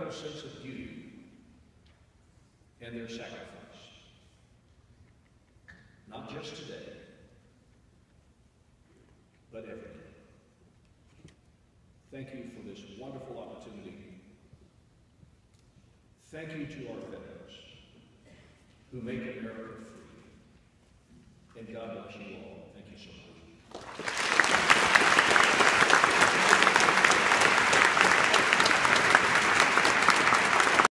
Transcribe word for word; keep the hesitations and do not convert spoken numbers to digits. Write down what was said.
incredible sense of beauty in their sacrifice. Not just today, but every day. Thank you for this wonderful opportunity. Thank you to our veterans who make America free. And God bless you all.